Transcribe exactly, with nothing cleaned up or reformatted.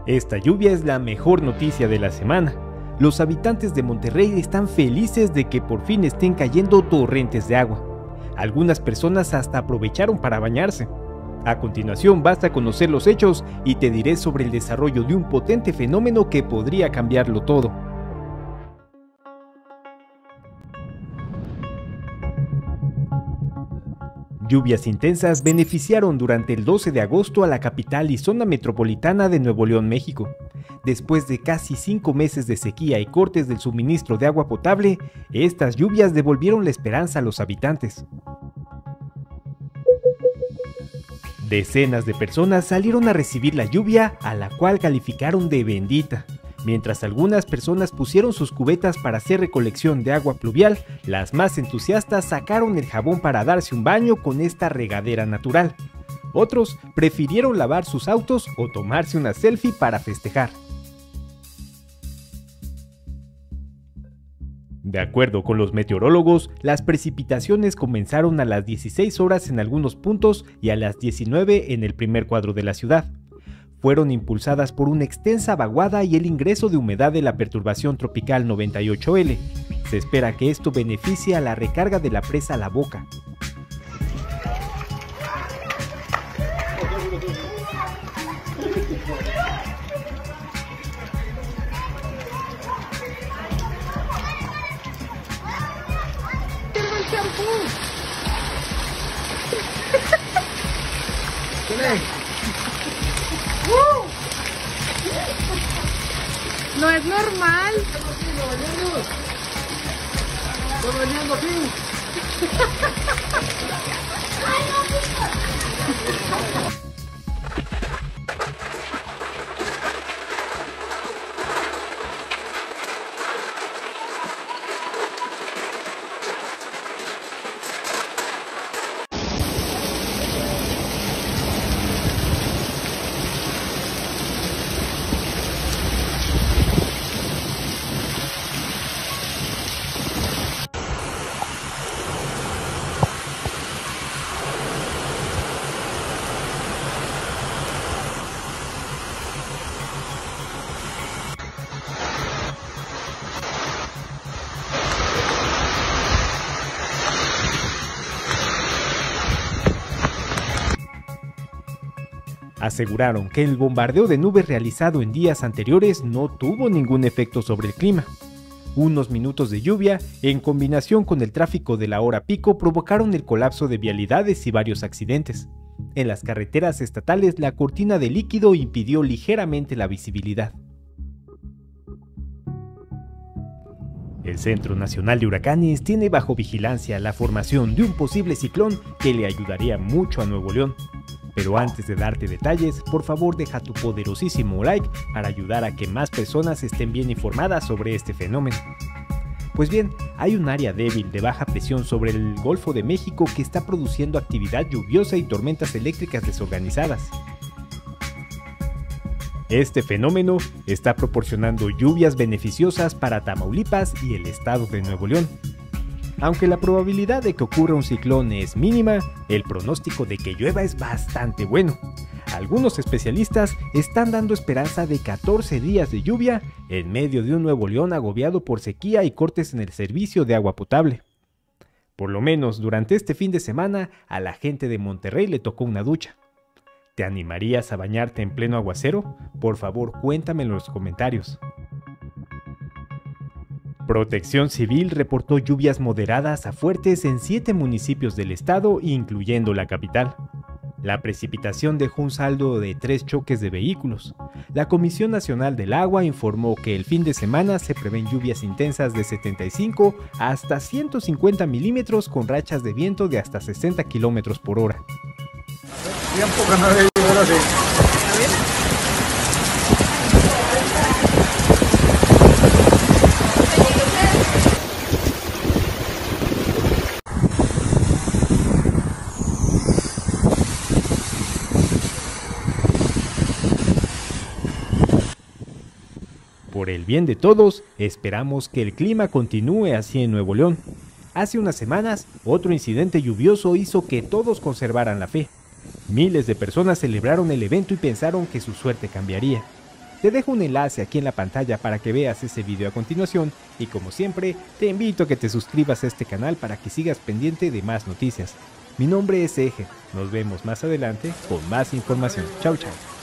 Esta lluvia es la mejor noticia de la semana. Los habitantes de Monterrey están felices de que por fin estén cayendo torrentes de agua. Algunas personas hasta aprovecharon para bañarse. A continuación vas a conocer los hechos y te diré sobre el desarrollo de un potente fenómeno que podría cambiarlo todo. Lluvias intensas beneficiaron durante el doce de agosto a la capital y zona metropolitana de Nuevo León, México. Después de casi cinco meses de sequía y cortes del suministro de agua potable, estas lluvias devolvieron la esperanza a los habitantes. Decenas de personas salieron a recibir la lluvia, a la cual calificaron de bendita. Mientras algunas personas pusieron sus cubetas para hacer recolección de agua pluvial, las más entusiastas sacaron el jabón para darse un baño con esta regadera natural. Otros prefirieron lavar sus autos o tomarse una selfie para festejar. De acuerdo con los meteorólogos, las precipitaciones comenzaron a las dieciséis horas en algunos puntos y a las diecinueve en el primer cuadro de la ciudad. Fueron impulsadas por una extensa vaguada y el ingreso de humedad de la perturbación tropical noventa y ocho ele. Se espera que esto beneficie a la recarga de la presa La Boca. No es normal. Estoy bañando aquí. Aseguraron que el bombardeo de nubes realizado en días anteriores no tuvo ningún efecto sobre el clima. Unos minutos de lluvia, en combinación con el tráfico de la hora pico, provocaron el colapso de vialidades y varios accidentes. En las carreteras estatales, la cortina de líquido impidió ligeramente la visibilidad. El Centro Nacional de Huracanes tiene bajo vigilancia la formación de un posible ciclón que le ayudaría mucho a Nuevo León. Pero antes de darte detalles, por favor deja tu poderosísimo like para ayudar a que más personas estén bien informadas sobre este fenómeno. Pues bien, hay un área débil de baja presión sobre el Golfo de México que está produciendo actividad lluviosa y tormentas eléctricas desorganizadas. Este fenómeno está proporcionando lluvias beneficiosas para Tamaulipas y el estado de Nuevo León. Aunque la probabilidad de que ocurra un ciclón es mínima, el pronóstico de que llueva es bastante bueno. Algunos especialistas están dando esperanza de catorce días de lluvia en medio de un Nuevo León agobiado por sequía y cortes en el servicio de agua potable. Por lo menos durante este fin de semana a la gente de Monterrey le tocó una ducha. ¿Te animarías a bañarte en pleno aguacero? Por favor, cuéntame en los comentarios. Protección Civil reportó lluvias moderadas a fuertes en siete municipios del estado, incluyendo la capital. La precipitación dejó un saldo de tres choques de vehículos. La Comisión Nacional del Agua informó que el fin de semana se prevén lluvias intensas de setenta y cinco hasta ciento cincuenta milímetros con rachas de viento de hasta sesenta kilómetros por hora. Tiempo que no le digo ahora sí. A ver. Por el bien de todos, esperamos que el clima continúe así en Nuevo León. Hace unas semanas, otro incidente lluvioso hizo que todos conservaran la fe. Miles de personas celebraron el evento y pensaron que su suerte cambiaría. Te dejo un enlace aquí en la pantalla para que veas ese video a continuación y como siempre, te invito a que te suscribas a este canal para que sigas pendiente de más noticias. Mi nombre es Eje, nos vemos más adelante con más información. Chau chau.